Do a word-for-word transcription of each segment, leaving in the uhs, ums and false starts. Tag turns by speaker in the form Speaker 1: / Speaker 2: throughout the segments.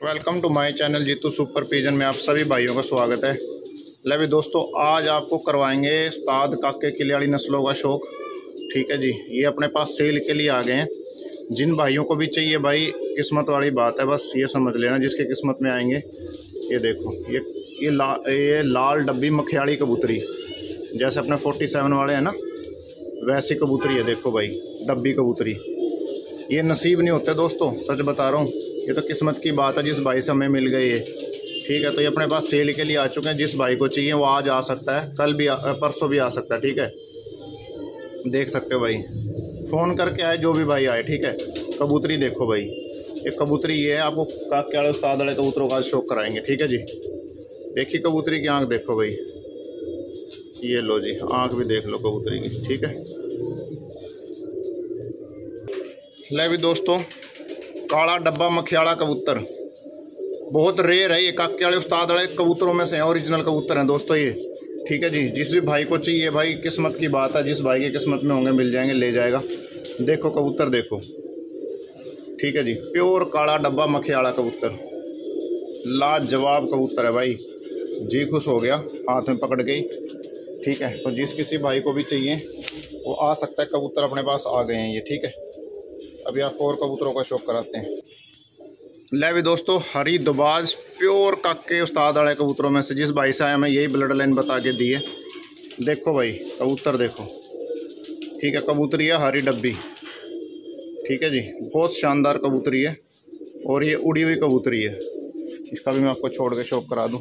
Speaker 1: Welcome to my channel Jeetu super pigeon में आप सभी भाइयों का स्वागत है। ले भी दोस्तों, आज आपको करवाएंगे उस्ताद काके किलियाड़ी नस्लों का शौक। ठीक है जी, ये अपने पास सेल के लिए आ गए हैं। जिन भाइयों को भी चाहिए भाई, किस्मत वाली बात है, बस ये समझ लेना जिसके किस्मत में आएंगे। ये देखो, ये ये ला ये लाल डब्बी मखियाड़ी कबूतरी, जैसे अपने फोर्टी सेवन वाले हैं ना, वैसी कबूतरी है। देखो भाई, डब्बी कबूतरी, ये नसीब नहीं होते दोस्तों, सच बता रहा हूँ। ये तो किस्मत की बात है, जिस भाई से हमें मिल गई है। ठीक है, तो ये अपने पास सेल के लिए आ चुके हैं। जिस भाई को चाहिए वो आज आ सकता है, कल भी आ, परसों भी आ सकता है। ठीक है, देख सकते हो भाई, फ़ोन करके आए जो भी भाई आए। ठीक है, कबूतरी देखो भाई, ये कबूतरी ये है। आपको काके वाले उस्ताद वाले कबूतरों का शौक कराएंगे। ठीक है जी, देखिए कबूतरी की आँख देखो भाई, ये लो जी, आँख भी देख लो कबूतरी की। ठीक है, ले भी दोस्तों, काला डब्बा मखियाड़ा कबूतर बहुत रेयर है। ये काके वाले उस्ताद वाले कबूतरों में से ओरिजिनल कबूतर हैं दोस्तों ये। ठीक है जी, जिस भी भाई को चाहिए भाई, किस्मत की बात है, जिस भाई की किस्मत में होंगे मिल जाएंगे, ले जाएगा। देखो कबूतर देखो, ठीक है जी, प्योर काला डब्बा मखियाड़ा कबूतर, लाजवाब कबूतर है भाई। जी खुश हो गया हाथ में पकड़ के ही। ठीक है, तो जिस किसी भाई को भी चाहिए वो आ सकता है। कबूतर अपने पास आ गए हैं ये। ठीक है, अभी आपको और कबूतरों का शौक कराते हैं। ले भी दोस्तों, हरी दुबाज प्योर काके उस्ताद वाले कबूतरों में से जिस भाई से आया, मैं यही ब्लड लाइन बता के दी है। देखो भाई कबूतर देखो, ठीक है, कबूतरी है हरी डब्बी। ठीक है जी, बहुत शानदार कबूतरी है और ये उड़ी हुई कबूतरी है। इसका भी मैं आपको छोड़ के शौक करा दूं।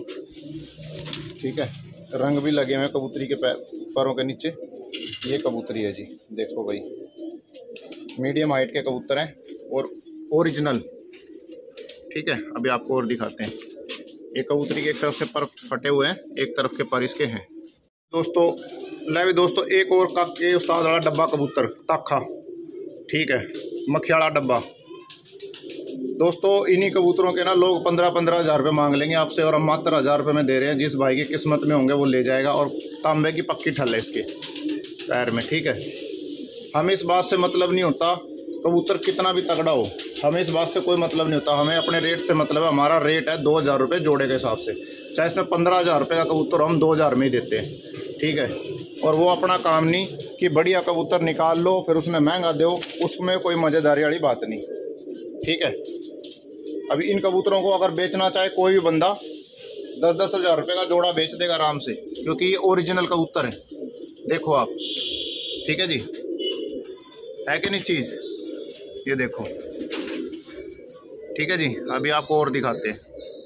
Speaker 1: ठीक है, रंग भी लगे हुए हैं कबूतरी के पैर पैरों के नीचे। ये कबूतरी है जी, देखो भाई, मीडियम हाइट के कबूतर हैं और ओरिजिनल। ठीक है, अभी आपको और दिखाते हैं। एक कबूतरी के एक तरफ से पर फटे हुए हैं, एक तरफ के पर इसके हैं दोस्तों। ले भी दोस्तों, एक और काके उस्ताद वाला डब्बा कबूतर ताखा। ठीक है, मखियाड़ा डब्बा दोस्तों। इन्हीं कबूतरों के ना लोग पंद्रह पंद्रह हज़ार रुपये मांग लेंगे आपसे, और हम मात्र हज़ार रुपये में दे रहे हैं। जिस भाई की किस्मत में होंगे वो ले जाएगा, और तांबे की पक्की ठल है इसके पैर में। ठीक है, हमें इस बात से मतलब नहीं होता कबूतर कितना भी तगड़ा हो, हमें इस बात से कोई मतलब नहीं होता। हमें अपने रेट से मतलब है। हमारा रेट है दो हज़ार रुपये जोड़े के हिसाब से, चाहे इसमें पंद्रह हज़ार रुपये का कबूतर हम दो हज़ार में ही देते हैं। ठीक है, और वो अपना काम नहीं कि बढ़िया कबूतर निकाल लो फिर उसमें महंगा दो, उसमें कोई मज़ेदारी वाली बात नहीं। ठीक है, अभी इन कबूतरों को अगर बेचना चाहे कोई भी बंदा, दस दस हज़ार रुपये का जोड़ा बेच देगा आराम से, क्योंकि ये ओरिजिनल कबूतर है। देखो आप, ठीक है जी, है कि नहीं चीज़, ये देखो। ठीक है जी, अभी आपको और दिखाते हैं।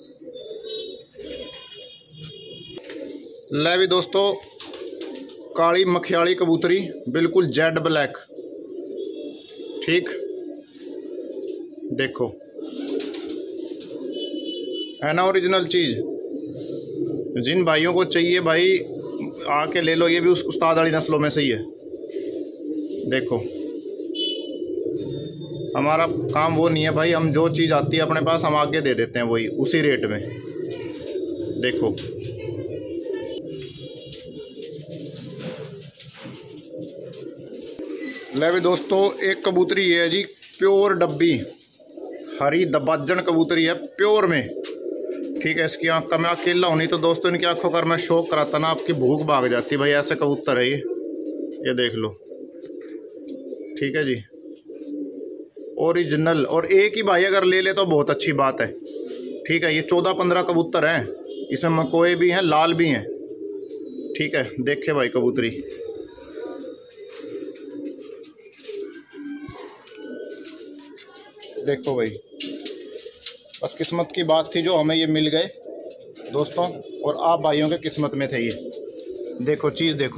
Speaker 1: ले भी दोस्तों, काली मखियाड़ी कबूतरी, बिल्कुल जेड ब्लैक। ठीक, देखो है ना ओरिजिनल चीज़। जिन भाइयों को चाहिए भाई आके ले लो, ये भी उस उस्ताद वाली नस्लों में से ही है। देखो, हमारा काम वो नहीं है भाई, हम जो चीज़ आती है अपने पास हम आगे दे देते हैं, वही उसी रेट में। देखो ले भी दोस्तों, एक कबूतरी ये है जी, प्योर डब्बी हरी दबाजन कबूतरी है प्योर में। ठीक है, इसकी आँख का मैं अकेला हूँ, नहीं तो दोस्तों इनकी आँखों का मैं शौक कराता ना, आपकी भूख भाग जाती भाई। ऐसे कबूतर है ये ये देख लो। ठीक है जी, ओरिजिनल। और एक ही भाई अगर ले ले तो बहुत अच्छी बात है। ठीक है, ये चौदह पंद्रह कबूतर हैं, इसमें मकोए भी हैं, लाल भी हैं। ठीक है, देखे भाई कबूतरी, देखो भाई, बस किस्मत की बात थी जो हमें ये मिल गए दोस्तों, और आप भाइयों के किस्मत में थे ये। देखो चीज़ देखो,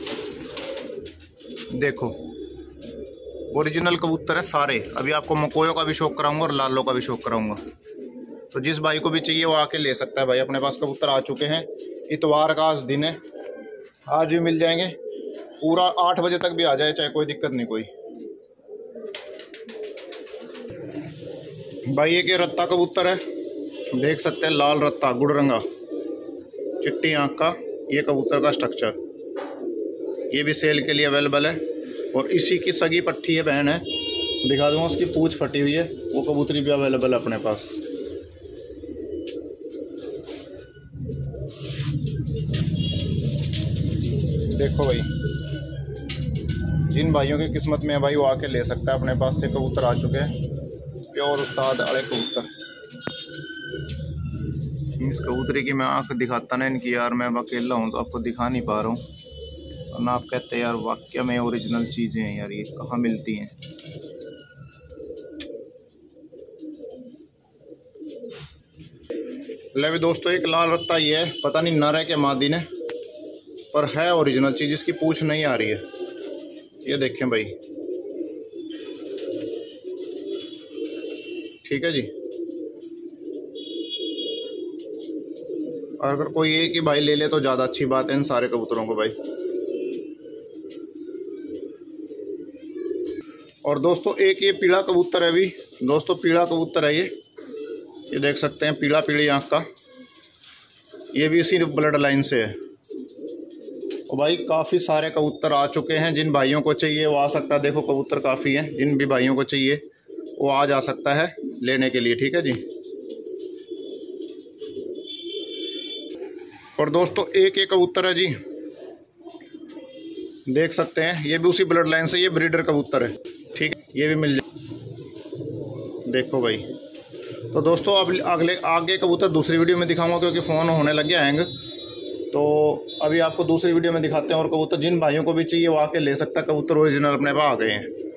Speaker 1: देखो ओरिजिनल कबूतर है सारे। अभी आपको मकोयों का भी शौक कराऊंगा और लालों का भी शौक कराऊंगा। तो जिस भाई को भी चाहिए वो आके ले सकता है भाई। अपने पास कबूतर आ चुके हैं, इतवार का आज दिन है, आज भी मिल जाएंगे। पूरा आठ बजे तक भी आ जाए, चाहे कोई दिक्कत नहीं कोई। भाई एक ये रत्ता कबूतर है, देख सकते हैं, लाल रत्ता गुड़ रंगा, चिट्टी आँख का ये कबूतर का स्ट्रक्चर। ये भी सेल के लिए अवेलेबल है। और इसी की सगी पट्टी है, बहन है, दिखा दूँगा, उसकी पूँछ फटी हुई है। वो कबूतरी भी अवेलेबल है अपने पास। देखो भाई, जिन भाइयों की किस्मत में है भाई वो आके ले सकता है। अपने पास से कबूतर आ चुके हैं, प्योर उस्ताद वाले कबूतर। इस कबूतरी की मैं आंख दिखाता ना इनकी यार, मैं अकेला हूँ तो आपको दिखा नहीं पा रहा हूँ। और ना आप कहते हैं यार वाकई में ओरिजिनल चीज़ें हैं यार, ये कहाँ मिलती हैं। ले भी दोस्तों, एक लाल रत्ता ये है, पता नहीं नर है क्या मादी ने, पर है ओरिजिनल चीज़। इसकी पूंछ नहीं आ रही है, ये देखें भाई। ठीक है जी। और अगर कोई एक ही भाई ले ले तो ज़्यादा अच्छी बात है इन सारे कबूतरों को भाई। और दोस्तों एक ये पीला कबूतर है भी दोस्तों, पीला कबूतर है ये ये देख सकते हैं, पीला पीली आँख का। ये भी इसी ब्लड लाइन से है। और भाई काफ़ी सारे कबूतर आ चुके हैं, जिन भाइयों को चाहिए वो आ सकता है। देखो कबूतर काफ़ी हैं, जिन भी भाइयों को चाहिए वो आ जा सकता है लेने के लिए। ठीक है जी। और दोस्तों एक एक कबूतर है जी, देख सकते हैं, ये भी उसी ब्लड लाइन से, ये ब्रीडर कबूतर है। ठीक है, ये भी मिल जाए। देखो भाई, तो दोस्तों अब अगले आगे कबूतर दूसरी वीडियो में दिखाऊंगा, क्योंकि फ़ोन होने लग गया हैंग। तो अभी आपको दूसरी वीडियो में दिखाते हैं और कबूतर जिन भाइयों को भी चाहिए वो आके ले सकता है। कबूतर ओरिजिनल अपने पास आ गए हैं।